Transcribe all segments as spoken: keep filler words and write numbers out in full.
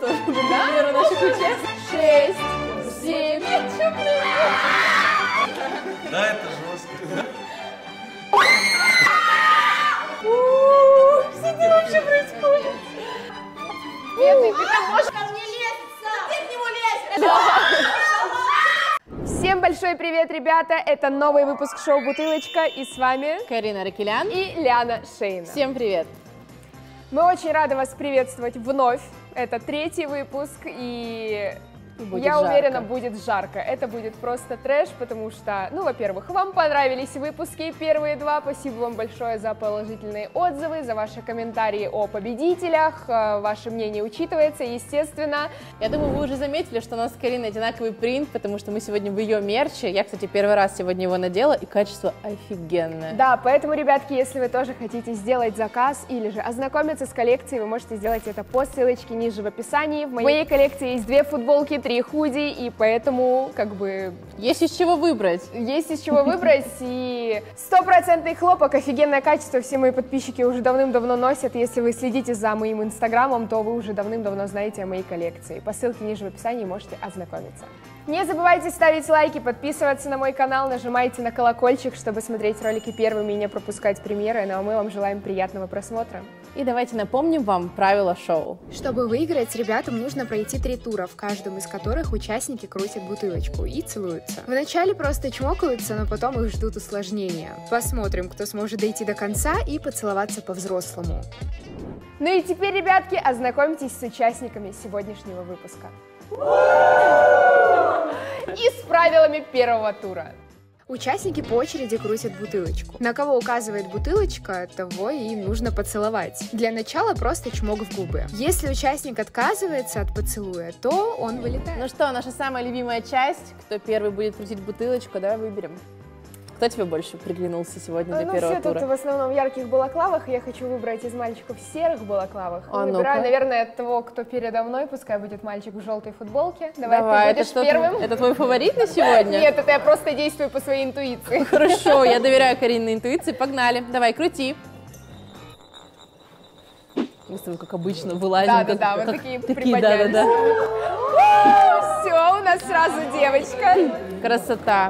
тоже по примеру наших участников. Шесть, семь. Да, это жестко. Что это вообще происходит? Бедный, ты там можешь ко мне лезть сам. Ты к нему лезешь. Всем большой привет, ребята. Это новый выпуск шоу «Бутылочка». И с вами Карина Ракелян и Ляна Шейна. Всем привет. Мы очень рады вас приветствовать вновь. Это третий выпуск, и Будет я жарко. уверена, будет жарко. Это будет просто трэш, потому что, ну, во-первых, вам понравились выпуски первые два. Спасибо вам большое за положительные отзывы, за ваши комментарии о победителях. Ваше мнение учитывается, естественно. Я думаю, вы уже заметили, что у нас с Кариной одинаковый принт, потому что мы сегодня в ее мерче. Я, кстати, первый раз сегодня его надела, и качество офигенное. Да, поэтому, ребятки, если вы тоже хотите сделать заказ или же ознакомиться с коллекцией, вы можете сделать это по ссылочке ниже в описании. В моей коллекции есть две футболки, три худи, и поэтому, как бы... Есть из чего выбрать. Есть из чего выбрать, и стопроцентный хлопок, офигенное качество, все мои подписчики уже давным-давно носят. Если вы следите за моим инстаграмом, то вы уже давным-давно знаете о моей коллекции. По ссылке ниже в описании можете ознакомиться. Не забывайте ставить лайки, подписываться на мой канал, нажимайте на колокольчик, чтобы смотреть ролики первыми и не пропускать премьеры. Ну а мы вам желаем приятного просмотра. И давайте напомним вам правила шоу. Чтобы выиграть, ребятам нужно пройти три тура, в каждом из которых участники крутят бутылочку и целуются. Вначале просто чмокаются, но потом их ждут усложнения. Посмотрим, кто сможет дойти до конца и поцеловаться по-взрослому. Ну и теперь, ребятки, ознакомьтесь с участниками сегодняшнего выпуска. И с правилами первого тура. Участники по очереди крутят бутылочку. На кого указывает бутылочка, того и нужно поцеловать. Для начала просто чмок в губы. Если участник отказывается от поцелуя, то он вылетает. Ну что, наша самая любимая часть. Кто первый будет крутить бутылочку, давай выберем. Кто тебе больше приглянулся сегодня для ну, первого все тура? тут в основном в ярких балаклавах. Я хочу выбрать из мальчиков в серых балаклавах. А, Выбираю, ну-ка. наверное, того, кто передо мной. Пускай будет мальчик в желтой футболке. Давай, Давай, ты это будешь что, первым. это твой фаворит на сегодня? Нет, это я просто действую по своей интуиции. Хорошо, я доверяю Карининой интуиции. Погнали. Давай, крути. Мы с тобой, как обычно, вылазим. Да, да, как, да, вот как, такие такие, приподнялись. да, да, Все, у нас сразу девочка. да. Красота.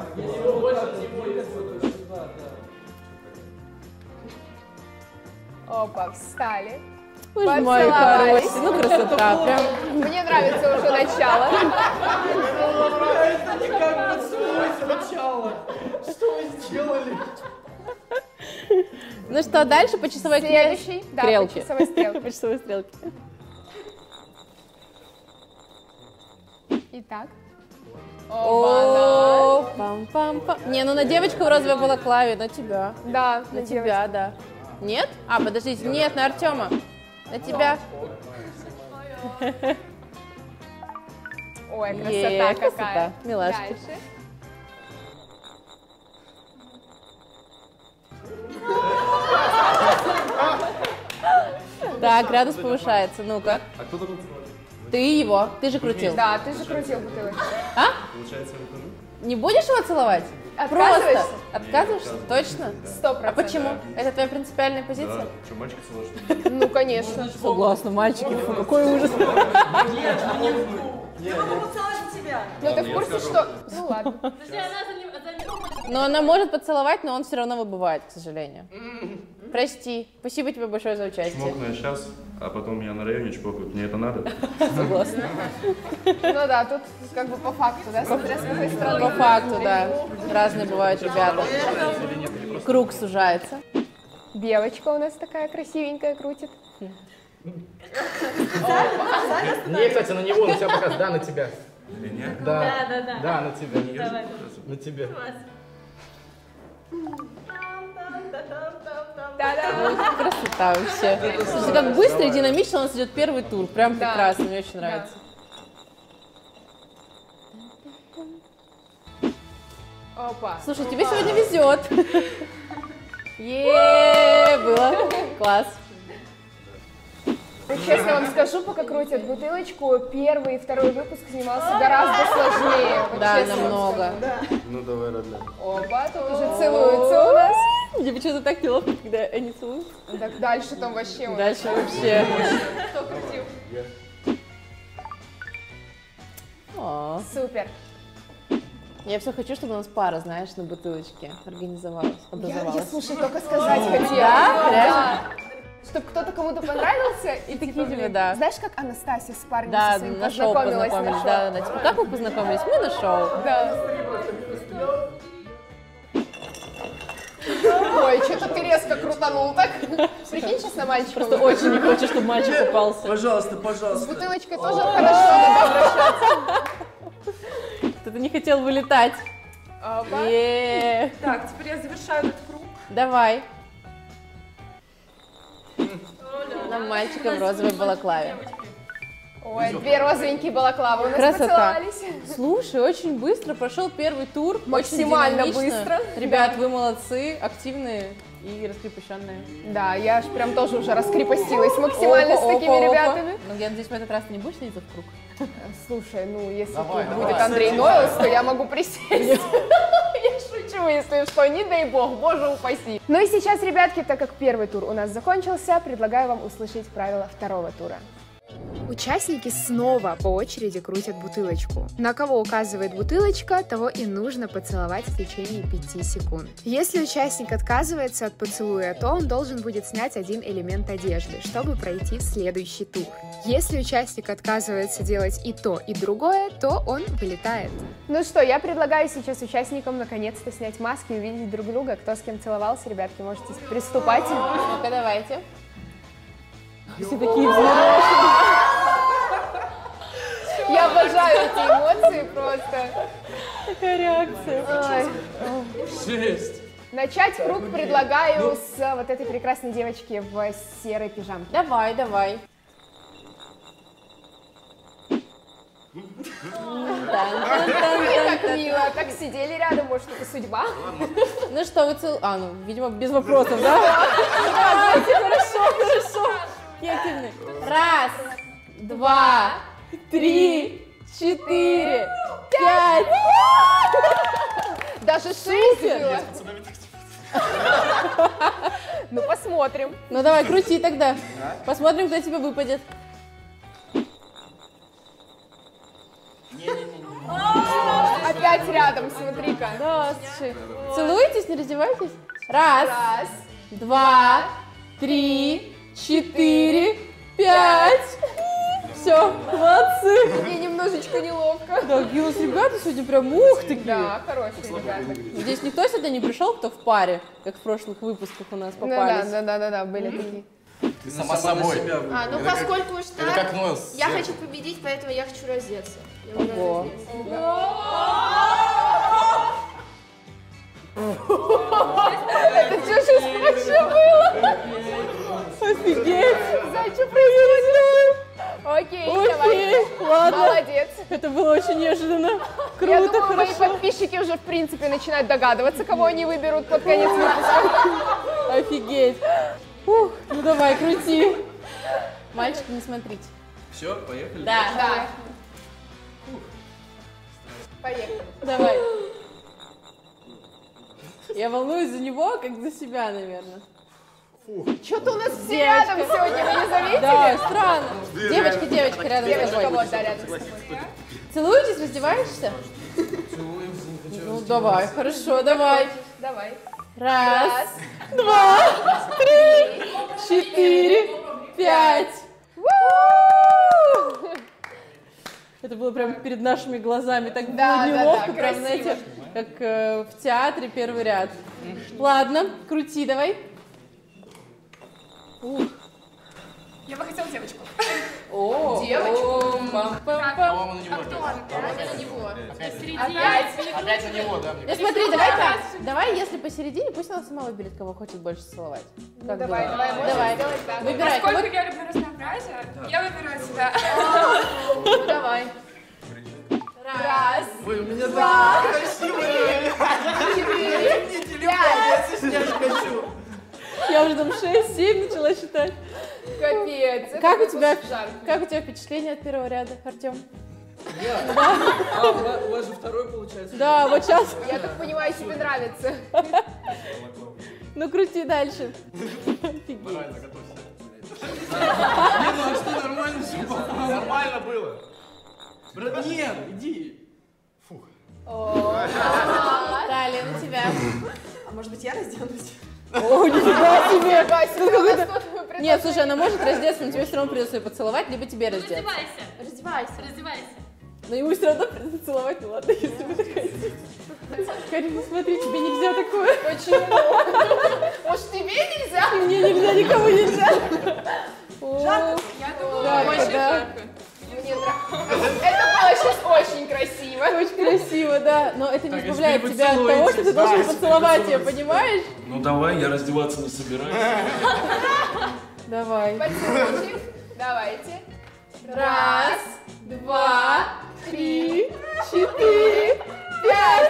Опа, встали. Ой, мой Поцеловались. хороший. Ну, красота. Прям. Мне нравится уже начало. Это не как поцелуй сначала. Что вы сделали? Ну что, дальше по часовой Следующий, да, по стрелке. часовой стрелке. По часовой стрелке. Итак. О, пам-пам-пам. Не, ну на девочку в розовой балаклаве, на тебя. Да, На тебя, да. Нет? А, подождите, нет, на Артема. На тебя. Ой, красота Е, какая. красота, милашки. Дальше. Так, градус повышается. Ну-ка. А кто такой? Ты его. Ты же крутил. Да, ты же крутил бутылочку. А? Получается, я выхожу? Не будешь его целовать? Отказываешься? Просто. Отказываешься? Точно? Сто А процентов. почему? Это твоя принципиальная позиция? Да. Что, мальчика целуешь? Ну, конечно. Согласна, мальчики. Фу, какой ужас. Ну, ты в курсе, что... Ну, ладно. Но она может поцеловать, но он все равно выбывает, к сожалению. Прости. Спасибо тебе большое за участие. Чмокну я сейчас, а потом меня на районе чпокают. Мне это надо? Согласна. Ну да, тут как бы по факту, да, смотря с какой стороны. По факту, да. Разные бывают ребята. Круг сужается. Девочка у нас такая красивенькая крутит. Не, кстати, на него, на тебя показ. Да, на тебя. Меня? Да, Да, да, да. да, на тебя. Давай. На тебя. Да-да. Красота вообще. Слушай, как быстро и динамично у нас идет первый тур. Прям Да. прекрасно, мне очень нравится. Опа. Слушай, тебе сегодня везет. Е, было. Класс. Честно вам скажу, пока крутят бутылочку, первый и второй выпуск снимался гораздо сложнее. Вот Да, честно вам намного. скажу. Ну давай, родная. Опа, тут уже целуются у нас. Мне почему-то так неловко, когда они целуют. Так дальше там вообще... у нас Дальше вообще. Кто крутил? О, Супер. я все хочу, чтобы у нас пара, знаешь, на бутылочке организовалась, Я, образовалась. я, слушай, только сказать хотела. Да? Реально? Чтобы кто-то кому-то понравился, и Такие типа, тебе, блин, да. Знаешь, как Анастасия с парнем Да, со своим на шоу познакомилась на познакомились, шоу? да, да, типа, как вы познакомились? Мы на шоу. Да. Ой, что-то ты резко крутанул так. Прикинь, сейчас на мальчика. Просто очень не хочу, чтобы мальчик попался. Пожалуйста, С пожалуйста. бутылочкой тоже хорошо надо обращаться. Кто-то не хотел вылетать. Опа. Е-е-е. Так, теперь я завершаю этот круг. Давай. На мальчика в розовой балаклаве. Ой, две розовенькие балаклавы у нас Красота. поцеловались. Слушай, очень быстро прошел первый тур. очень Максимально динамично. быстро. Ребят, вы молодцы, активные и раскрепощенные. Да, я ж прям тоже уже раскрепостилась максимально с Опа, такими опа, опа. ребятами. Ну, я надеюсь, в этот раз ты не будешь садиться в круг? Слушай, ну если Давай, тут давай. будет Андрей Нойлс, то я могу присесть. Я шучу, если что, не дай бог, боже упаси. Ну и сейчас, ребятки, так как первый тур у нас закончился, предлагаю вам услышать правила второго тура. Участники снова по очереди крутят бутылочку. На кого указывает бутылочка, того и нужно поцеловать в течение пяти секунд. Если участник отказывается от поцелуя, то он должен будет снять один элемент одежды, чтобы пройти в следующий тур. Если участник отказывается делать и то, и другое, то он вылетает. Ну что, я предлагаю сейчас участникам наконец-то снять маски и увидеть друг друга. Кто с кем целовался, ребятки, можете приступать. Ну-ка, давайте. Все такие взъерошенные. Я обожаю эти эмоции просто. Такая реакция. Ой. Жесть. Начать круг предлагаю с вот этой прекрасной девочки в серой пижамке. Давай, давай. Как мило, так сидели рядом, может, это судьба? Ну что, вы цел... А, ну, видимо, без вопросов, да? Давайте, хорошо, хорошо. Какие активные. Раз, два, три, четыре, пять. Даже шесть было. Ну, посмотрим. Ну давай, крути тогда. Посмотрим, кто тебе выпадет. Опять рядом, смотри-ка. Да, слушай. Целуетесь, не раздевайтесь? Раз, Раз. два, три, четыре, пять. Все, молодцы. Мне немножечко неловко. Да, какие у нас ребята сегодня прям ух такие. Да, хорошие ребята. Здесь никто сегодня не пришел, кто в паре, как в прошлых выпусках у нас Ну да, попались. да, да, да, да, были такие. Ты сама собой. А, ну Это как- поскольку уж Это как так, Нойлс. я хочу победить, поэтому я хочу раздеться. Я могу Ого. раздеться. Это что сейчас вообще было? Офигеть. Зай, что происходит? Окей, Окей, давай. ладно. Молодец. Это было очень неожиданно. Круто, Я думаю, мои хорошо. подписчики уже, в принципе, начинают догадываться, кого они выберут под конец выпуска. Офигеть. Ух, ну давай, крути. Мальчики, не смотрите. Все, поехали. Да, Да. Поехали. давай. Я волнуюсь за него, как за себя, наверное. Что-то у нас все Девочка. рядом сегодня, вы не заметили? Да, странно. Девочка, девочка, рядом с Девочка, тобой. вот, да, рядом с тобой. Целуетесь, раздеваешься? Ну, давай, хорошо, давай. Давай. Раз, два, три, четыре, пять. У! Это было прям перед нашими глазами, так было Да, да, неловко, да, прям, красиво. знаете, как э, в театре первый ряд. Ладно, крути давай. Ух. Я бы хотела девочку. О, Девочку? о, пам-пам-пам. По-моему, на него Кто опять. она? Опять на него. Опять. Опять на него, да, мне Ну кажется. смотри, давай так. Давай, если посередине, пусть она сама выберет, кого хочет больше целовать. Как Давай, думаешь? давай, можешь Давай. сделать так. Выбирай. кого- Поскольку я люблю разнообразие, я выбираю себя. Ну давай. Раз, Ой, у меня такие красивые. пять. Я же хочу. Я уже там шесть семь начала считать. Капец. это Как у выпуск тебя, жаркий. как у тебя впечатление от первого ряда, Артем? А, у вас- у вас же второй получается. Да, вот сейчас. Я так понимаю, тебе нравится. Ну крути дальше. Офигеть. Правильно, готовься. Не, ну а что, нормально все. Нормально было. Брат, нет, иди. Талия, на тебя. А может быть, я разденусь? О, нифига себе! Ну, какой-то... Нет, слушай, она может раздеться, но тебе все равно придется ее поцеловать, либо тебе раздеться. Раздевайся. Раздевайся. Раздевайся. Но ему все равно придется целовать, ну ладно, если вы так хотите. Карина, смотри, тебе нельзя такое. Почему? Может, тебе нельзя? Мне нельзя, никому нельзя. Жарко? Я думаю, Жарко, очень да. жарко. Мне нравится. Это было сейчас очень красиво. Очень красиво, да. Но это не Так, избавляет если вы тебя от того, что ты целуетесь, должен да, поцеловать если ее, вы понимаешь? Ну давай, я раздеваться не собираюсь. Давай. Поцелуйчик. Давайте. Раз, два, три, четыре, пять.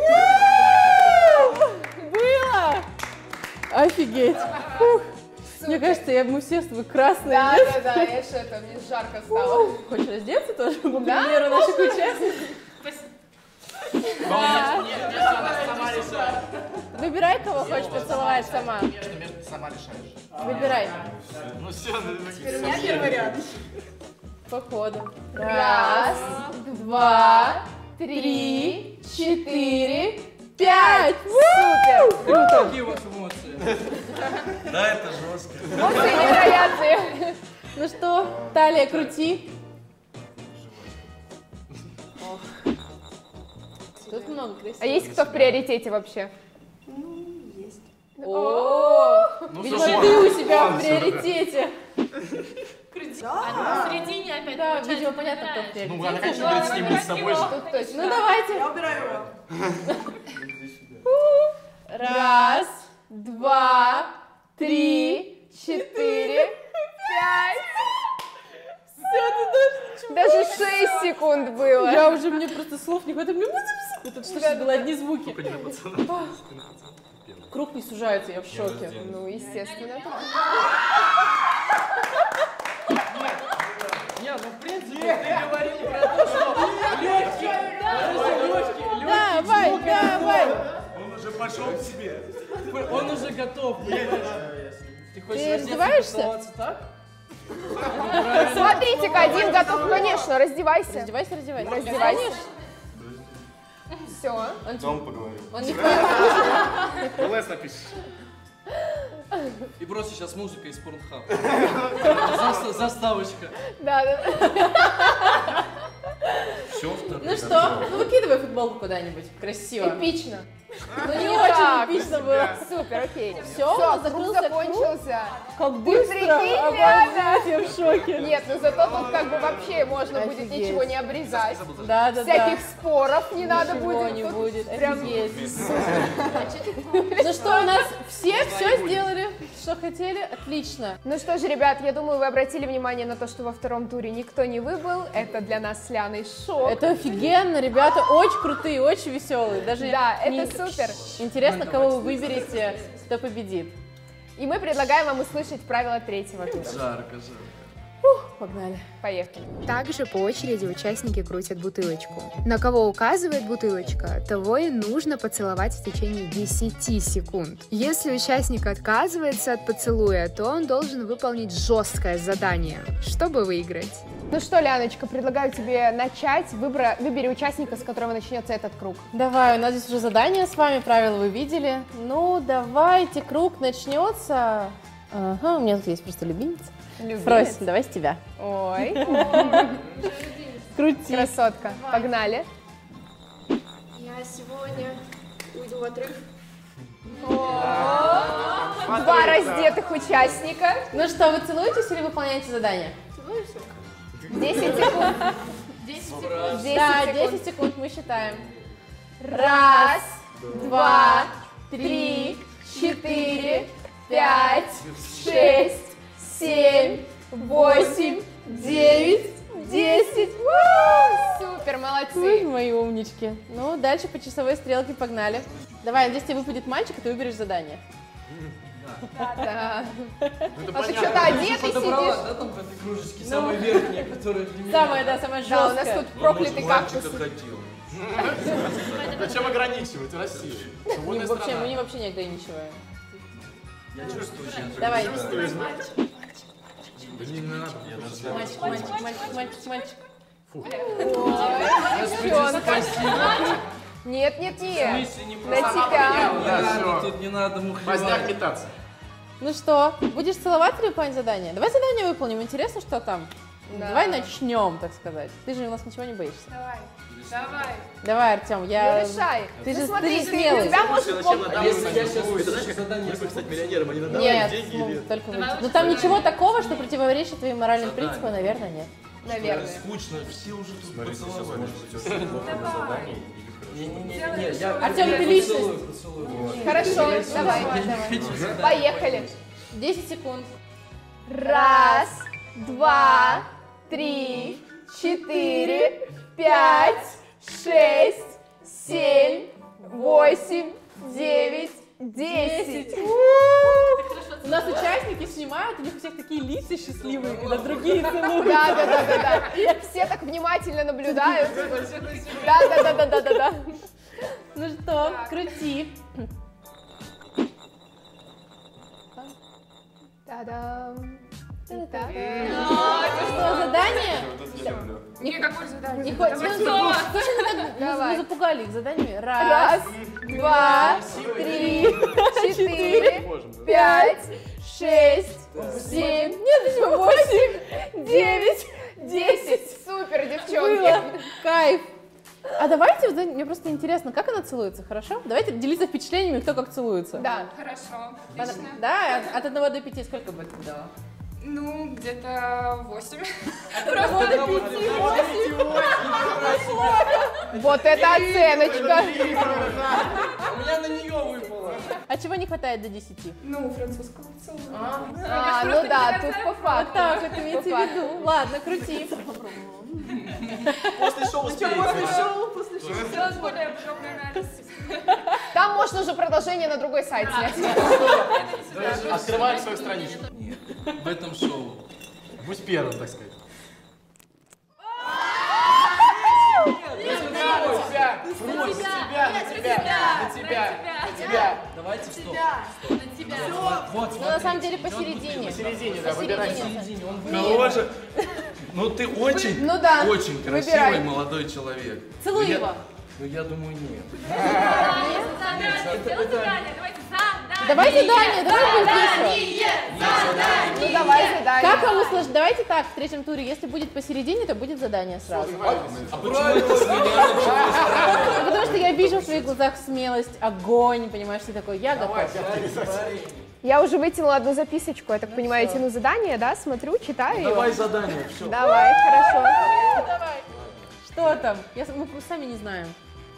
Было! Офигеть. Фух. Мне кажется, я, мы все с тобой красные. Да, нет? да, да, я что-то, мне жарко стало. Хочешь раздеться тоже, по примеру наших участников? Нет, нет, она сама решает. Выбирай, кого хочешь поцеловать сама. Конечно, между сама решаешь. Выбирай. Ну все, У меня первый ряд. По ходу. Раз, два, три, четыре, пять. Супер! Круто. Какие у вас эмоции? Да, это жестко. Эмоции невероятные. Ну что, талия крути. Ох. Тут много красивых. А есть кто в приоритете вообще? О, Ну, видимо, слушай, ты у себя в приоритете. А посередине опять Да, получается, видимо, понятно, кто в выбираешь. Ну, она, приоритете. конечно, будет с ним не с собой же. Тут точно. Ну давайте. Я убираю его. Раз, два, три, четыре, пять. Все, ты даже... Даже шесть секунд было. Я уже, мне просто слов не хватает. Мне это что ж было одни звуки. Круг не сужается, я в шоке. Ну, естественно. Не, ну в принципе, ты говорил про то, что легкий, легкий, Давай, легкий, давай. Он уже пошел к себе. он уже готов. Ты хочешь Ты раздеться и раздеваешься? поцеловаться так? Смотрите-ка, один готов, конечно, раздевайся. Раздевайся, раздевайся. Раздевайся. Все. Потом поговорим. Он не хватит. ЛС напишешь. И просто сейчас музыка из Порнхаба. Заста- Заставочка. Да, да. Все, второй. Ну что, ну выкидывай футболку куда-нибудь. Красиво. Эпично. Ну не не очень так. эпично было. Супер, окей. Все, у нас Все, круг закрылся круг. закончился. Как быстро. прикинь, Обалдеть, я в шоке. Нет, ну зато тут как бы вообще можно будет Офигеть. ничего не обрезать. Да, да, да. Всяких споров не надо Ничего будет. не Тут будет. прям- Офигеть. Ну что, у нас все все сделали, что хотели? Отлично. Ну что же, ребят, я думаю, вы обратили внимание на то, что во втором туре никто не выбыл. Это для нас с Ляной шок. Это офигенно, ребята очень крутые, очень веселые. Даже Да, это не- супер. Интересно, кого вы выберете, кто победит. И мы предлагаем вам услышать правила третьего тура. Жарко, жарко. Погнали. Поехали. Также по очереди участники крутят бутылочку. На кого указывает бутылочка, того и нужно поцеловать в течение десяти секунд. Если участник отказывается от поцелуя, то он должен выполнить жесткое задание, чтобы выиграть. Ну что, Ляночка, предлагаю тебе начать. Выбра... Выбери участника, с которого начнется этот круг. Давай, у нас здесь уже задание с вами, правила вы видели. Ну, давайте, круг начнется. Ага, у меня тут есть просто любимец. Фрось, давай с тебя. Ой, Крути. красотка. Погнали. Я сегодня уйду в отрыв. Два раздетых участника. Ну что, вы целуетесь или выполняете задание? Целуешься? десять секунд. десять секунд. десять Да, секунд. десять секунд мы считаем. Раз, два, три, четыре, пять, шесть, семь, восемь, девять, десять. Супер, Ой, молодцы. мои умнички. Ну, дальше по часовой стрелке погнали. Давай, здесь тебе выпадет мальчик, и ты выберешь задание. Да. Это А ты понятно. что-то одетый Подобрала, сидишь? да, там в этой кружечке, самая верхняя, которая для меня. Самое, да, самое Да, у нас жесткое. тут проклятый Мальчика кактус. хотел. Зачем ограничивать Россию? Не, Свободная вообще, страна. мы не вообще не ограничиваем. Я чувствую сейчас. Давай. Да не надо, я даже Мальчик, мальчик, мальчик, мальчик, мальчик. Девчонка. Нет, нет, нет. На тебя. Да, Тут не надо Поздняк мухлевать. питаться. Ну что, будешь целовать или выполнять задание? Давай задание выполним, интересно, что там? Да. Давай начнем, так сказать. Ты же у нас ничего не боишься. Давай. Давай. Давай, Артем, Ну, я... решай. Ты Ну, же смотри, ты ты- смелый. у тебя может Зачем пом- надо Если выполнять? я сейчас Ой, выйду, знаешь, как задание легко есть. стать миллионером, они надо Нет, деньги ну, или... только Давай выйти. Ну лучше там задание. ничего такого, что противоречит твоим моральным Задание. принципам, наверное, нет. Наверное. Скучно, все уже тут Смотрите, сейчас поцеловались. может быть очень плохое задание или хорошо. Не-не-не, я... Артем, я ты личность. поцелую, поцелую. Хорошо, давай. Поехали. десять секунд. Раз, два, три, четыре, пять, шесть, семь, восемь, девять, десять. У нас участники снимают, у них у всех такие лица счастливые, когда другие целуют. Да, да, да, да, да. И все так внимательно наблюдают. Да, да, да, да, да, да, да. Ну что, крути. Та-дам. Итак. Что, задание? Вот это я люблю. Никакое задание. Не хочешь? Давай Ну, снова. слушай, мы так- мы- Давай. мы запугали их заданиями. Раз, Раз, два, три, четыре, пять, шесть, семь, нет, почему восемь, девять, десять. Супер, девчонки. было. Кайф. А давайте, вот, мне просто интересно, как она целуется, хорошо? Давайте делиться впечатлениями, кто как целуется. Да. Хорошо. Она- Отлично. Да, от, от одного до пяти сколько бы ты дала? Ну, где-то восемь. Вот это оценочка. У меня на нее выпало. А чего не хватает до десяти? Ну, французского поцелуя. А, ну да, тут по Вот факту. так вот имейте По в виду. Ладно, крути. После шоу успеете. Сделать более подробный анализ. Там можно уже продолжение на другой сайт снять. Открываем свою страничку. Нет, в этом шоу. Будь первым, так сказать. Тебя, На тебя, на тебя, на тебя, на тебя. Давайте стоп. На тебя. Вот, Ну, на самом деле, посередине. Посередине, да, выбирай. Посередине. Боже, ну ты очень, Ну да, очень красивый выбирай. молодой человек. Целуй Ну, я- его. Ну я думаю, нет. Задание, сделай задание. Давайте задание. Давай задание, давай быстрее. Ну давай задание. Как вам услышать? Давайте так, в третьем туре, если будет посередине, то будет задание сразу. А почему это с меня началось? Ну, потому что я вижу в твоих глазах смелость, огонь, понимаешь, ты такой, я готов. Я уже вытянула одну записочку, я так понимаю, тяну задание, да, смотрю, читаю ее. Давай задание, все. Давай, хорошо. Давай. Что там? Я, с- мы сами не знаем.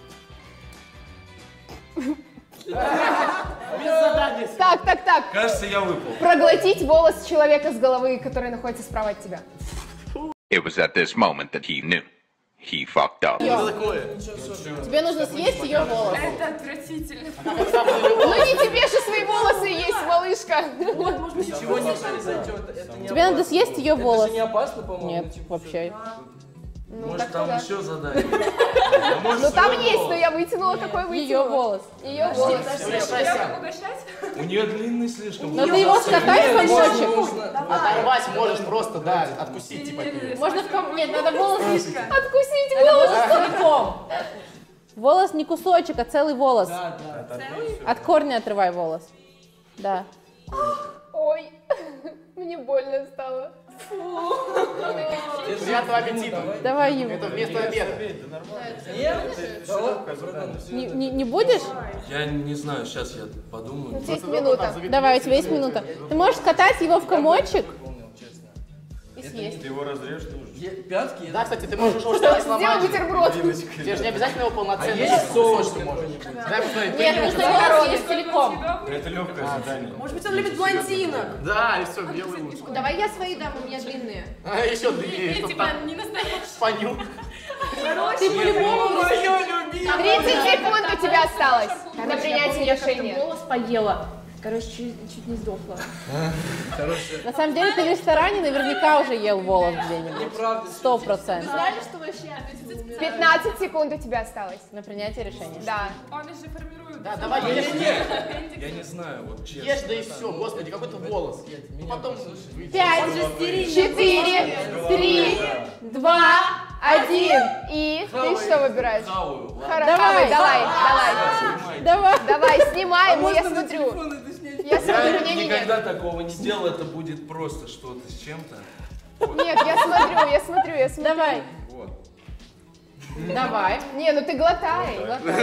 Так, так, так. Кажется, я выпал. Проглотить волос человека с головы, который находится справа от тебя. It was at this moment that he knew. He fucked up. Тебе нужно съесть ее волосы. Это отвратительно. Ну не тебе же свои волосы есть, малышка. Ничего не произойдет. Это не Тебе надо опасно. съесть ее Это же волосы. не опасно, по-моему? Нет, Ну, типа, вообще. Может, там еще задание? А может, Ну там свой есть, но голос? я вытянула, какой Ее вытянула. волос. Ее волос. Я угощать? У нее длинный слишком. Но ты его скатай в комочек. нужно. Оторвать можешь просто, да, откусить типа. Можно в ком... Нет, надо волос... Откусить Надо волос. волос целиком. Волос не кусочек, а целый волос. Да, да. От корня отрывай волос. Да. Ой, мне больно стало. Приятного аппетита. Давай, Юра. Это вместо обеда. Нет? Да ладно. Не, не, не будешь? Я не знаю, сейчас я подумаю. Есть минута. Давай, у тебя есть минута. Ты можешь скатать его в комочек Выполнил, честно. и съесть. Ты его разрежь тоже. Е- Пятки? Да, кстати, ты можешь его что-то Сделай сломать. бутерброд. Тебе же не обязательно его А полноценно есть съесть, соус кусочки можно. какой-нибудь? Дай посмотреть. Нет, нужно волос съесть целиком. Это легкое задание. Может быть, он любит блондинок? Да, и все, белый лук. Давай я свои дам, у меня длинные. А еще длиннее, чтоб Типа, там не настоящий. понюх. Ты по-любому... тридцать секунд у тебя осталось на принятие решения. Волос поела. Короче, чуть, чуть не сдохла. Хорошая. На самом деле ты в ресторане наверняка уже ел волос где-нибудь. Неправда. Сто процентов. Знали, что вообще? пятнадцать секунд у тебя осталось. На принятие решения. Да. Он же формирует. Да, давай ешь, Я не знаю, вот честно. ешь, да и все, господи, какой-то волос. Ну, потом... Пять, четыре, три, два, один. И ты что выбираешь? Хаваю, ладно. Хоро- Давай. Хавай, давай, давай. Давай. Давай, снимаем, А я можно на смотрю. телефон это снять? Я смотрю, Я не-не-не. никогда такого не делал, это будет просто что-то с чем-то. Нет, я смотрю, я смотрю, я смотрю. Давай. Вот. Давай. Не, ну ты глотай.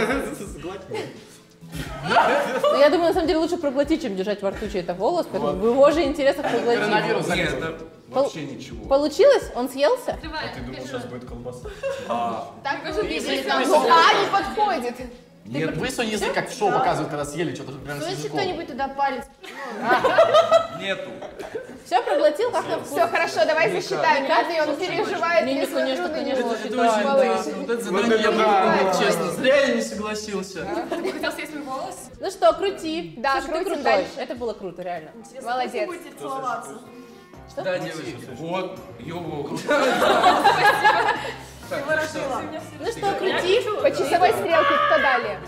Ну, я думаю, на самом деле лучше проглотить, чем держать во рту чей-то голос, поэтому в его же интересах проглотить. Коронавирус Нет, заметил. это вообще ничего. Получилось? Он съелся? Открывай. Ты думал, сейчас будет колбаса? Так вы же видели там. Ну, а, не подходит. Нет, высунь язык, как в шоу показывают, когда съели что-то прям с Слышите, языком. кто-нибудь туда палец? Нету. Все, проглотил, как на вкус? Все, хорошо, давай засчитаем. Каждый, он переживает. Не, не, я смотрю конечно, на конечно, него. Это считаю, очень да. классно. Вот это задание я выполнил, честно. Зря я не согласился. Ты хотел съесть мой голос? Ну что, крути. Да, Слушай, ты крутим крутой. дальше. Это было круто, реально. Молодец. Будете целоваться. Да, девочки. Вот, йоу. Ну что, крути. По часовой стрелке кто далее?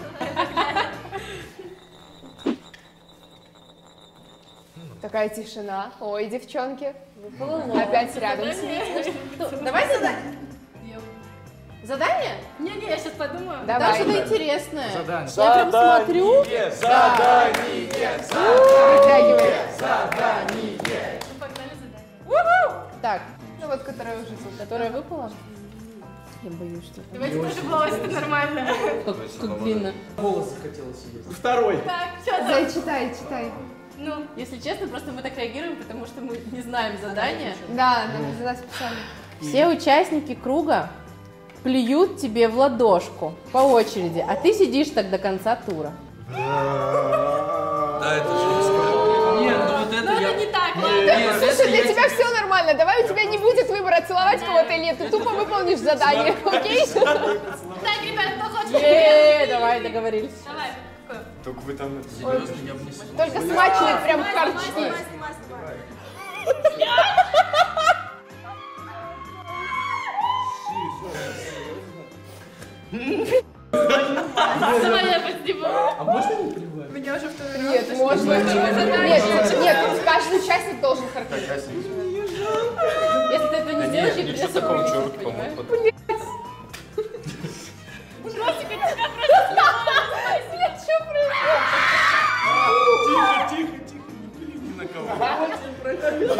Такая тишина. Ой, девчонки. Опять рядом сидите. Давай задание. Задание? Не-не, я сейчас подумаю. Да, Давай. что-то интересное. Задание. Я прям смотрю. Задание! Вытягивай. Погнали задание. Так, Ну вот, которая уже тут. которая выпала. Я боюсь, что это Давайте тоже голос, это нормально. как, как длинно. Голос захотелось съесть. Второй. Так, что там? Зай, читай, читай. Ну, Если честно, просто мы так реагируем, потому что мы не знаем задания. Да, нам за нас специально. Все участники круга плюют тебе в ладошку по очереди, а ты сидишь так до конца тура. Да, это жестко. Нет, ну вот это ну я... это не так. Нет, Слушай, это для я тебя тебе- все нормально. Давай у тебя не будет выбора, целовать кого-то или нет. Ты тупо выполнишь задание, окей? Так, ребят, кто хочет? Е, давай, договорились. Давай. Какой? Только вы там... Серьезно, я бы не смог. Только смачные прям харчки. Давай я подсниму. А можно не плевать? Меня уже второй раз. Нет, можно. Нет, нет, каждый участник должен харчить. Если ты этого не сделаешь, я Ничего придется такого, вывести, что руки понимаешь? помыть. Тихо, тихо, тихо, не пили ни на кого.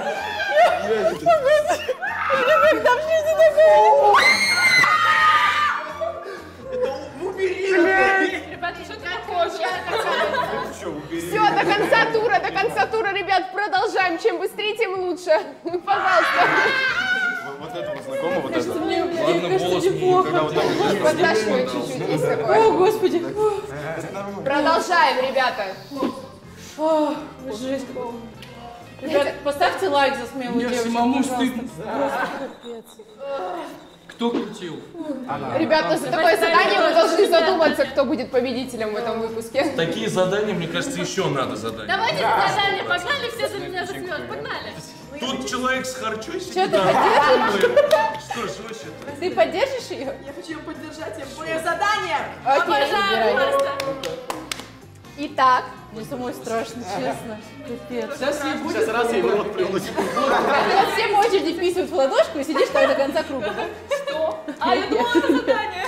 Ребята, что ты похожи? Что, убери. Все, до конца тура, до конца тура, ребят, продолжаем. Чем быстрее, тем лучше. Пожалуйста. Вот это вот знакомо, вот это? Мне, мне Ладно, кажется, голос не... неплохо. Когда вот так вот. Подташивает чуть-чуть, есть такое. О, господи. Продолжаем, ребята. О, жесть. Ребят, поставьте лайк за смелую Мне девочку, самому пожалуйста. стыдно. Кто крутил? Ребята, за такое задание мы должны задуматься, кто будет победителем в этом выпуске. Такие задания, мне кажется, еще надо задать. Давайте задание, погнали, все за меня засмеют. Погнали. Тут человек с харчой сидит. Что, ты да, поддержишь? думает, Что ж вообще-то? Ты поддержишь ее? Я хочу ее поддержать, я мое задание. Окей, Обожаю выбирай. просто. Итак, Мне самой страшно, честно. Капец. Сейчас ей будет. Сейчас раз ей в рот плюнуть. Вот все по очереди вписывают в ладошку и сидишь так до конца круга, да? А я думала, это задание.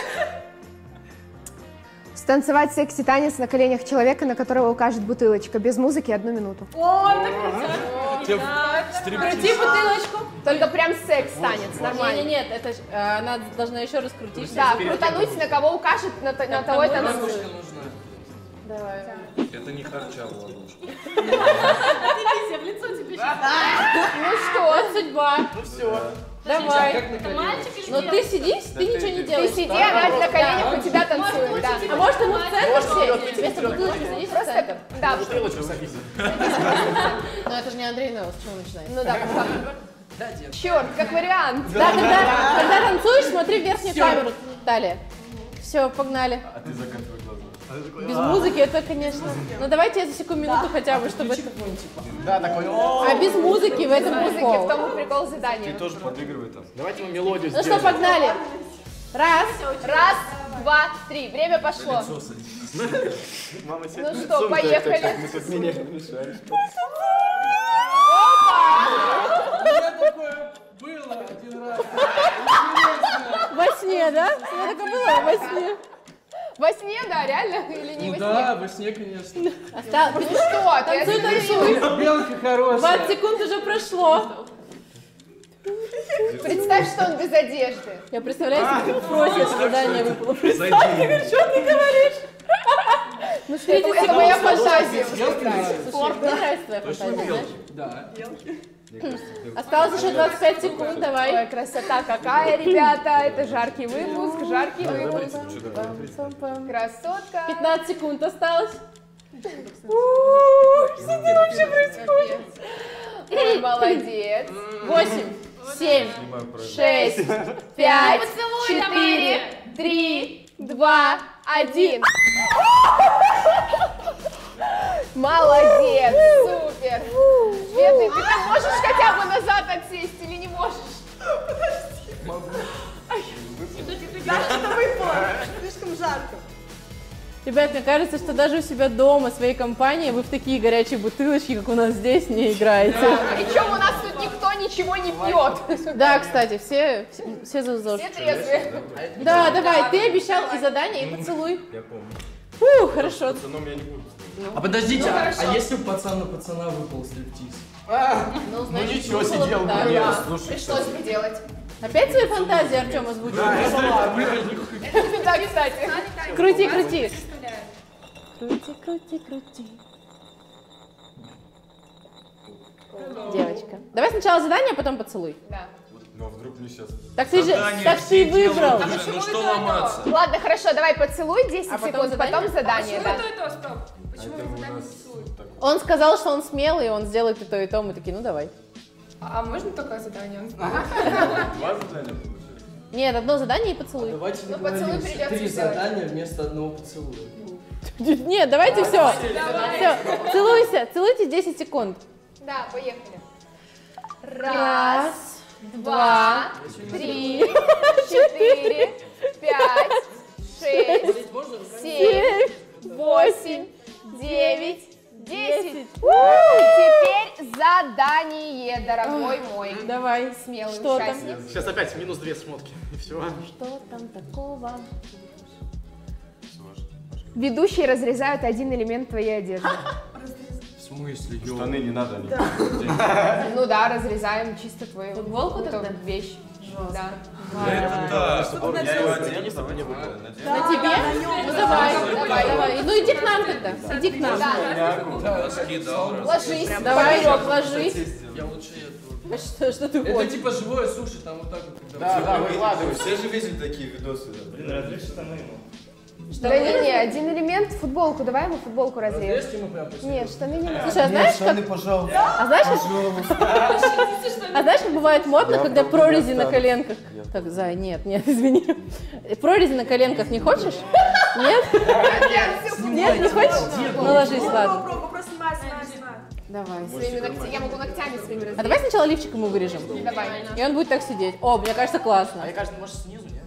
станцевать секси-танец на коленях человека, на которого укажет бутылочка. Без музыки одну минуту. О, так крутяк. Крути бутылочку. Только прям секс-танец, нормально. Нет, нет, это ж, э, она должна еще раз крутить. Да, крутануть, на кого укажет, на, то- на того и танцует. Ладошка нужна. Давай. Это не харча в ладошку. Отъебись, я в лицо тебе сейчас. Ну что? Вот судьба. Ну все. Давай. Это мальчик или Но девочка? ты сидишь, ты ничего не Ты делаешь. сиди, она на коленях у тебя танцует, да. А может ему в центр вперед, сесть? Вместо бутылочки садись в Просто, центр. да, Бутылочку садись. Но это же не Андрей Неус, с чего начинать? ну да. Черт, как вариант. Да, когда, когда танцуешь, смотри в верхнюю камеру. Далее. Все, погнали. А ты закатывай глаза. Без музыки это, конечно. Ну давайте я засеку минуту хотя бы, чтобы это... Да, такой. О, А без музыки в этом Музыки, прикол. в том и прикол задания. Тоже подыгрывай там. давайте мы мелодию Ну сделаем. что, погнали. Раз. Раз, два, три. Время пошло. Лицо садись. Мама Ну что, поехали. Мы тут меня не мешаем. У меня такое было один раз. Интересно. сне, да? Что такое было во сне? Во сне, да, реально? Или не Ну во да, сне? во сне, конечно. Осталось. Ну что, ты Танцуй, танцуй. Белка хорошая. двадцать секунд уже прошло. Представь, что он без одежды. Я представляю, что ты просишь, задание выпало. Представь, ты говоришь, что ты говоришь? Ну что, это, Это моя фантазия. Спорт, мне нравится твоя фантазия, знаешь? Да. Осталось еще двадцать пять секунд, давай. Ой, красота какая, ребята. Это жаркий выпуск, жаркий выпуск. Красотка. пятнадцать секунд осталось. Что это вообще происходит? Ой, молодец. восемь, семь, шесть, пять, четыре, три, два, один. Молодец, супер. Бедный, ты там можешь хотя бы назад отсесть или не можешь? Что-то выпало. Слишком жарко. Ребят, мне кажется, что даже у себя дома, в своей компании, вы в такие горячие бутылочки, как у нас здесь, не играете. Причем у нас тут никто ничего не пьет. Да, кстати, все, все, все за ЗОЖ. Все трезвые. Да, давай, ты обещал и задание, и поцелуй. Я помню. Фу, хорошо. Пацаном я не буду. А подождите, Ну, а, хорошо. а если бы пацан на пацана выпал стриптиз? Ну, значит, ничего, было бы сидел бы, так. нет, Да. слушай. Пришлось бы делать. Опять свои фантазии, Артем, озвучивает? Да, кстати. Крути, крути. Крути, крути, крути. Девочка. Давай сначала задание, а потом поцелуй. Да. Ну, а вдруг мне сейчас... Так ты же, Задание так все ты выбрал. делают уже, ну что ломаться? Ладно, хорошо, давай поцелуй десять А потом секунд, задание? потом задание, да. Почему это и то, стоп? А Почему это вы у задание нас рисуете? такой. Он сказал, что он смелый, и он сделает и то, и то. Мы такие, ну давай. А можно такое задание? Два задания получили? Нет, одно задание и поцелуй. Давайте Ну, поцелуй договоримся. придется Три сделать. задания вместо одного поцелуя. Нет, давайте все. Все, целуйся, целуйтесь десять секунд. Да, поехали. Раз, два, три, четыре, пять, шесть, семь, восемь, девять, десять. Теперь задание, дорогой мой. Давай. Смелый Что там? участник. Сейчас опять минус две смотки. И все. Что там такого? Ведущие разрезают один элемент твоей одежды. В смысле, ё? Штаны не надо, они Ну да, разрезаем чисто твою Футболку какую-то тогда? вещь. Да. Это да. Я его одену, давай не буду. На тебе? Ну давай, давай, давай. Ну иди к нам тогда. Иди к нам. Носки дал раз. Ложись. Давай, Лёг, ложись. Я лучше это. А что, что ты Это хочешь? типа живое суши, там вот так вот. Да, да, выкладывай. Все же видели такие видосы. Блин, разрежь штаны ему. Да не, не, один элемент, футболку, давай ему футболку разрежем. Разрежьте ему прям посередине. Нет, штаны не надо. Слушай, а знаешь, как... пожалуйста. А знаешь, как... а знаешь, как бывает модно, когда прорези на коленках? Так, Зай, нет, нет, извини. Прорези на коленках не хочешь? Нет? Нет, не хочешь? Ну ложись, ладно. Попробуй, просто снимай, снимай, снимай. Давай. Своими ногтями, я могу ногтями своими А разрезать. давай сначала лифчик ему вырежем. Давай. И он будет так сидеть. О, мне кажется, классно. А мне кажется, может снизу, нет?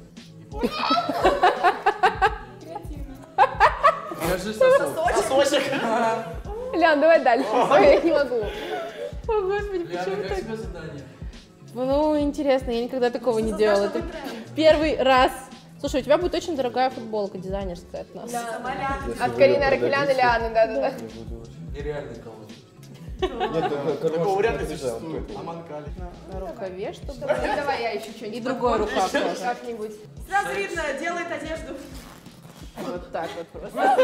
Покажи сосок. Сосочек. Лян, давай дальше. Ой, я не могу. О, господи, Ляна, почему как так? тебе задание? Ну, интересно, я никогда такого не делала. Это первый раз. Слушай, у тебя будет очень дорогая футболка дизайнерская от нас. От Карины Аркелян и Лианы, да-да-да. Нереальный колод. Нет, Такого вряд ли существует. А манкали. На рукаве, чтобы... Ну, давай я еще что-нибудь. И другой рукав тоже. Как-нибудь. Сразу видно, делает одежду. Вот так вот просто.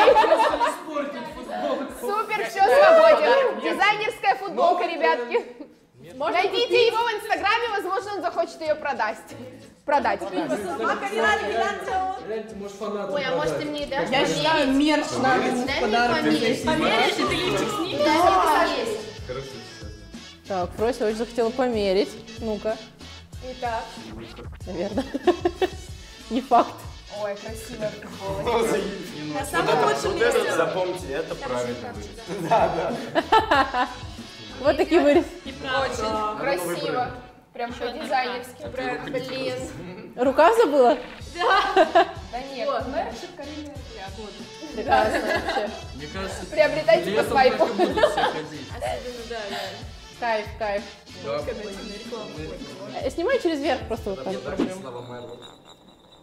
Супер, все свободен. Дизайнерская футболка, ребятки. Найдите его в Инстаграме, возможно, он захочет ее продать. Продать. А Карина Аркелян делала. Реально, ты можешь фанатам Ой, а может ты продать. мне дашь? Я считаю, мерч надо в подарок. Померишь, и ты лифчик снимешь? Хорошо сейчас. Так, Фрося очень захотела померить. Ну-ка, Итак. наверное. Не факт. Ой, красивая футболка. На самом лучшем Вот этот месте. запомните, это правильно будет. Вот такие вырез. Очень красиво. Прям по-дизайнерски. Блин. Рукав забыла? Да нет. Прекрасно вообще. Мне кажется, Приобретайте по летом свайпу. так и будут все ходить. Кайф, кайф. Да. Э, Снимай через верх просто вот так. Мне так Слава Мерло.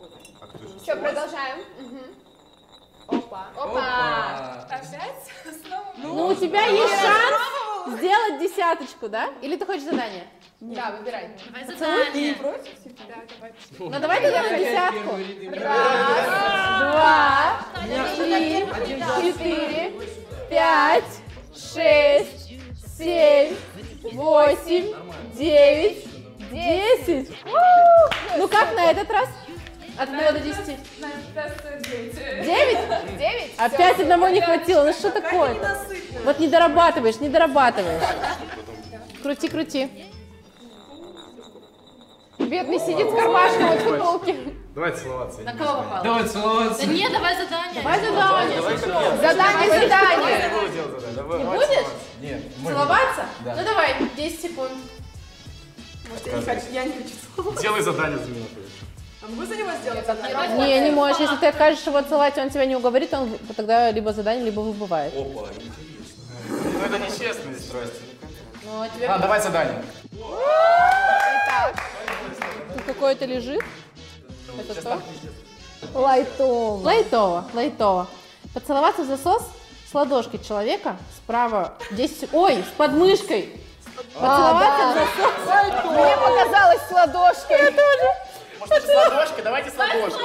Все, продолжаем. Опа. Опа. Опять? Снова? Ну, у тебя есть шанс сделать десяточку, да? Или ты хочешь задание? Да, выбирай. Давай задание. Да, давай. Ну, давай тогда на десятку. Раз, два, три, четыре, пять, шесть, семь, восемь, девять, десять. Ну как на этот раз? От одного до десяти. Девять? Девять? Опять одного не хватило. Ну что такое? Вот не дорабатываешь, не дорабатываешь. Крути, крути. Бедный сидит с кармашком от футболки. Давайте целоваться. На кого попало? Давай целоваться. Да нет, давай задание. Давай задание. Задание, задание. Я буду делать задание. Давай, Не давай будешь? целоваться. Нет. мы Целоваться? Да. Ну давай, десять секунд. Может, я не хочу, я не хочу целовать. Делай задание за минуту. А могу за него сделать? Не, не можешь. Если ты откажешь его целовать, и он тебя не уговорит, он тогда либо задание, либо выбывает. Опа, интересно. Ну это нечестное устройство. Ну, а тебе А, давай задание. тут какое-то лежит. Это что? Лайтово. Лайтово, лайтово. Поцеловаться в засос с ладошкой человека справа десять секунд. Ой, с подмышкой. Поцеловаться в засос. Мне показалось с ладошкой. Я тоже. Может, с ладошкой? Давайте с ладошкой.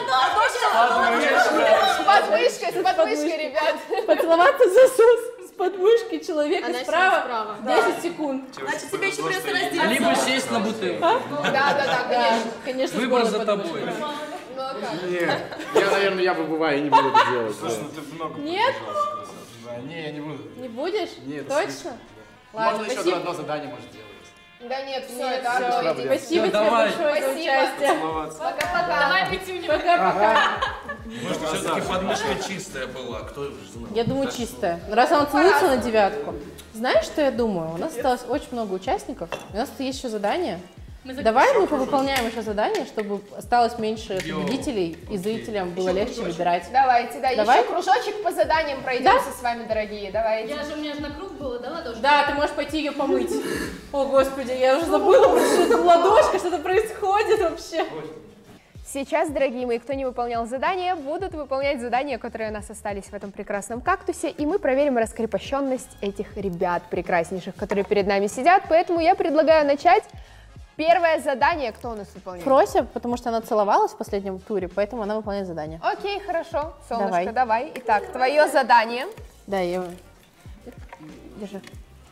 С подмышкой, с подмышкой, ребят. Поцеловаться в засос с подмышкой человека Она справа справа. десять секунд. Значит, тебе еще придется разделиться. Либо сесть на бутылку. Да, да, да, Да, конечно. конечно, с Выбор голой за подмышкой. тобой. Ну а как? Нет. Я, наверное, я бы бываю и не буду это делать. Слушай, ну ты много Нет? Да, не, я не буду. Не будешь? Нет, Точно? Ладно, Можно еще спасибо. одно задание может сделать. Да нет, все, Нет, это всё. Артём, иди. Спасибо тебе давай. большое за Спасибо. участие. Пока-пока. Давай пятюню. Пока-пока. Может, все-таки подмышка чистая была, кто же знал? Я думаю, чистая. Раз она целуется на девятку. Знаешь, что я думаю? У нас осталось очень много участников. У нас есть еще задание. Давай мы повыполняем еще задание, чтобы осталось меньше победителей и зрителям было легче выбирать. Давайте, да, Давай. еще кружочек по заданиям пройдемся с вами, дорогие. Давайте. Я же, у меня же на круг было, да, ладошка? Да, ты можешь пойти ее помыть. О, Господи, я уже забыла, что это ладошка, что-то происходит вообще. Сейчас, дорогие мои, кто не выполнял задания, будут выполнять задания, которые у нас остались в этом прекрасном кактусе, и мы проверим раскрепощенность этих ребят прекраснейших, которые перед нами сидят, поэтому я предлагаю начать. Первое задание, кто у нас выполняет? Фрося, потому что она целовалась в последнем туре, поэтому она выполняет задание. Окей, хорошо. Солнышко, Давай. давай. Итак, твое задание. Да, я... Держи.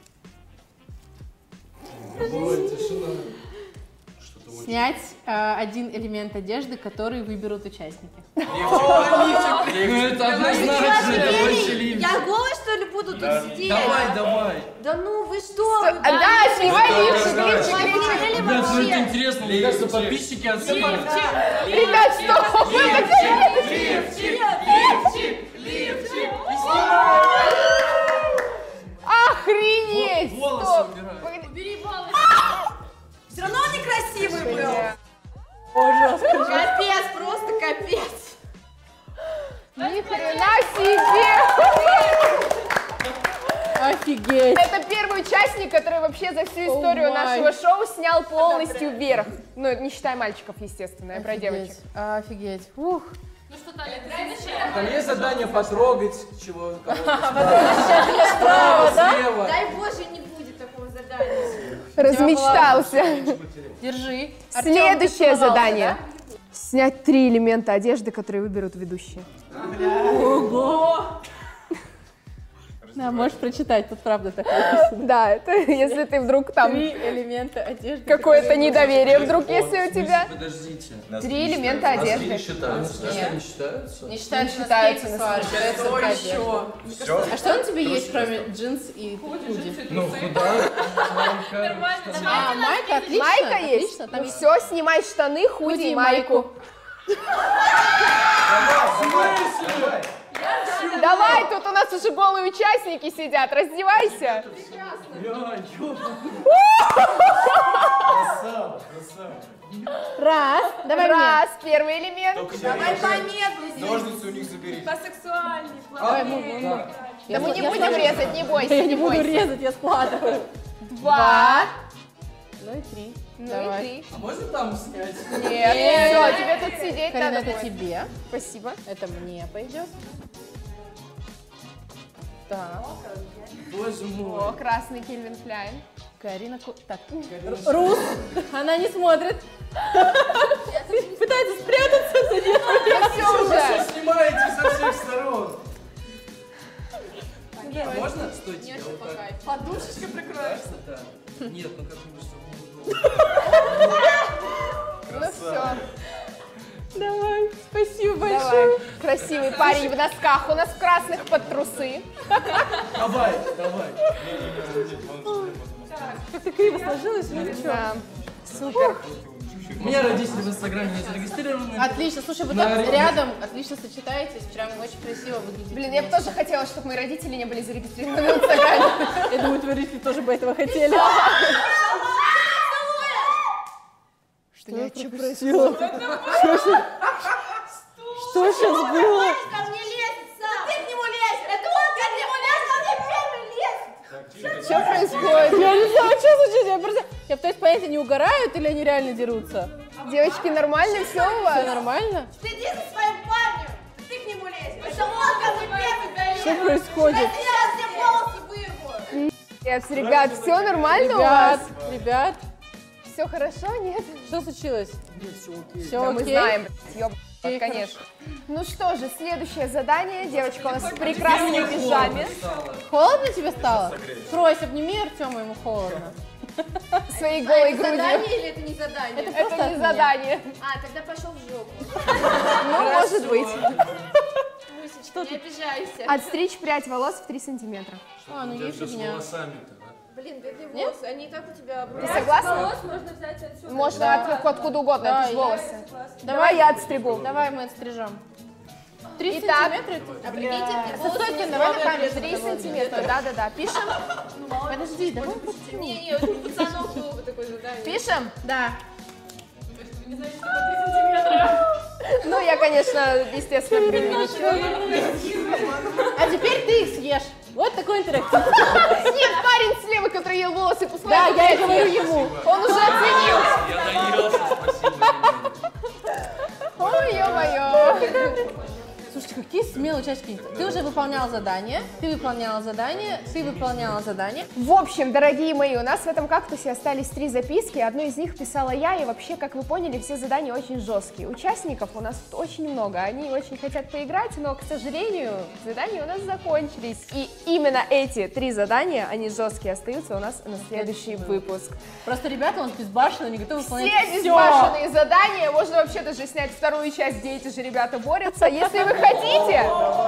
Снять э, один элемент одежды, который выберут участники. Ну это однозначно, это больше лифчик. Я голая, что ли, буду тут сидеть? Давай, давай. Да ну, вы что? А, да, снимай Это лифчик, однозначно. лифчик, лифчик. Неужели Ребят, ну это вообще? интересно, мне кажется, подписчики оценят. Ребят, что? Вы Лифчик, лифчик, лифчик. Охренеть! Волосы Стоп. убирай. Погоди. Убери волосы. Все равно он некрасивый был. Ужас. Капец, просто капец. Ни хрена себе! Офигеть. Это первый участник, который вообще за всю историю О, нашего май. шоу снял полностью вверх. Ну, не считая мальчиков, естественно, я про девочек. Офигеть. Ух. Ну что, Таля, ты следующая? Там есть задание потрогать, чего кого-то Справа, да? слева. Дай боже, не будет такого задания. Размечтался. Держи. Артём, ты Следующее целовался, задание. Снять три элемента одежды, которые выберут ведущие. Ого! Да, можешь прочитать, тут правда так написано. Да, это если ты вдруг там Три элемента одежды. какое-то которые- недоверие вдруг, если у тебя. Подождите. Три элемента Носки не одежды. считаются, да? Нет. Не считаются? Не считается, Не считается носки, носки. аксессуары, считается только одежда. Все? А что на тебе есть, кроме джинс и худи? Ну, куда? А, майка, отлично. Майка есть? Отлично, там Ну есть все, снимай штаны, худи худи и и майку. Давай, тут у нас уже голые участники сидят, раздевайся. Раз, давай мне. Раз, первый элемент. Давай помедленнее. Ножницы у них заберите. Посексуальней. Давай, мы, мы, мы. Да мы не Я будем сложу. резать, не бойся, Я не не буду бойся. резать, я складываю. Два, Ну и три. Ну Давай. и три. А можно там снять? Нет, все, тебе тут сидеть Карина, надо это будет. тебе. Спасибо. Это мне пойдет. Так. Боже О, мой. красный Кельвин Кляйн. Карина... Ку- Так. Рус. Она не смотрит. Пытается спрятаться за ней. Да все Вы уже. что снимаете со всех сторон? Можно? Стойте, я вот так. Подушечкой прикроешься. Да. Нет, ну как-нибудь, чтобы не удобно. Ну все. Давай. Спасибо Давай. большое. Красивый парень в носках. У нас в красных под трусы. Давай, давай. Как-то криво сложилось, ну ничего. Да. Супер. У меня родители в Инстаграме не зарегистрированы. Отлично. Слушай, вы На так арене. рядом отлично сочетаетесь. Вчера мы очень красиво выглядите. Блин, я бы тоже хотела, чтобы мои родители не были зарегистрированы в Инстаграме. Я думаю, твои родители тоже бы этого хотели. Что я что Что Что сейчас было? Ко мне лезет сам. Ты к нему лезешь. Это он ко нему лезет, ко мне первый лезет. Что происходит? Я не знаю, что случилось. Я просто... Я пытаюсь понять, они угорают или они реально дерутся? Девочки, нормально все у Все вас? нормально? Ты иди за своим парнем. Ты к нему лезешь. Это он ко мне первый залез. Что происходит? Я сейчас все волосы вырву. Нет, ребят, все нормально у Ребят, вас? ребят, Все хорошо, нет? что случилось? Все Да, мы окей? знаем, ёб, Окей, конечно. Ну что же, следующее задание. Девочка у нас в прекрасной пижаме. Холодно тебе стало? Кройся, обними Артема, ему холодно. Своей голой Это грудью. задание или это не задание? Это Это просто от не меня. задание. А, тогда пошел в жопу. Ну, может быть. Мусечка, не обижайся. Отстричь прядь волос в три сантиметра. А, ну есть С фигня. волосами-то, да? Блин, бедные волосы, они и так у тебя Ты обрываются. согласна? можно взять отсюда. Можно от- откуда угодно, Да, это же я волосы. Давай я отстригу. Давай мы отстрижем. Три Итак. сантиметра? А прикиньте, ты Со волосы стой не стороны, давай на здоровые, камеру. Три сантиметра, да-да-да. Пишем? Подожди, давай. Не-не, вот у пацанов было бы такое задание. Пишем? Да. Ну, я, конечно, естественно, преувеличиваю. А теперь ты их съешь. Вот такой интерактив. Нет, парень слева, который ел волосы, пускай. Да, он я и опять говорю ест. ему. Он уже оценил. Я наелся, спасибо. Ой, ё-моё. Слушайте, какие смелые участники. Ты уже выполнял задание, ты выполняла задание, ты выполняла задание. В общем, дорогие мои, у нас в этом кактусе остались три записки. Одну из них писала я, и вообще, как вы поняли, все задания очень жесткие. Участников у нас тут очень много, они очень хотят поиграть, но, к сожалению, задания у нас закончились. И именно эти три задания, они жесткие, остаются у нас на следующий выпуск. Просто ребята у нас безбашенные, они готовы выполнять Все все. безбашенные задания, можно вообще даже снять вторую часть, где эти же ребята борются, если вы хотите.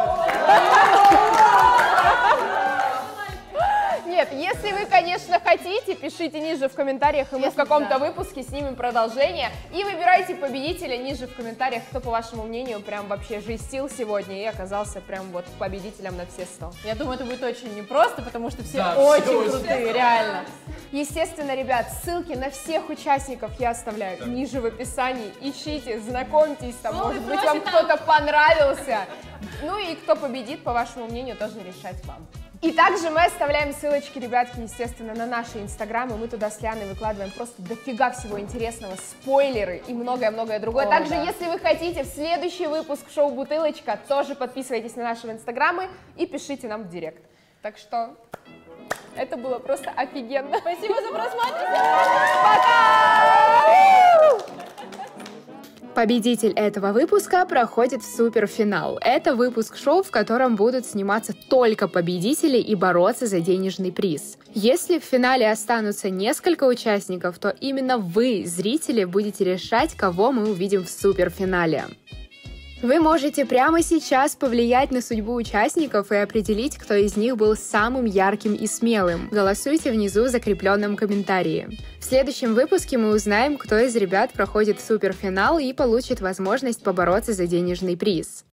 Нет, если вы, конечно, хотите, пишите ниже в комментариях, и мы в каком-то выпуске снимем продолжение. И выбирайте победителя ниже в комментариях, кто, по вашему мнению, прям вообще жестил сегодня и оказался прям вот победителем на все сто. Я думаю, это будет очень непросто, потому что все Да, очень все очень. крутые, реально. Естественно, ребят, ссылки на всех участников я оставляю ниже в описании. Ищите, знакомьтесь, там, может быть, вам кто-то понравился. Ну и кто победит, по вашему мнению, тоже решать вам. И также мы оставляем ссылочки, ребятки, естественно, на наши инстаграмы. Мы туда с Лианой выкладываем просто дофига всего интересного, спойлеры и многое-многое другое. О, Также, да. если вы хотите в следующий выпуск шоу «Бутылочка», тоже подписывайтесь на наши инстаграмы и пишите нам в директ. Так что это было просто офигенно. Спасибо за просмотр. Пока! Победитель этого выпуска проходит в суперфинал. Это выпуск шоу, в котором будут сниматься только победители и бороться за денежный приз. Если в финале останутся несколько участников, то именно вы, зрители, будете решать, кого мы увидим в суперфинале. Вы можете прямо сейчас повлиять на судьбу участников и определить, кто из них был самым ярким и смелым. Голосуйте внизу в закрепленном комментарии. В следующем выпуске мы узнаем, кто из ребят проходит в суперфинал и получит возможность побороться за денежный приз.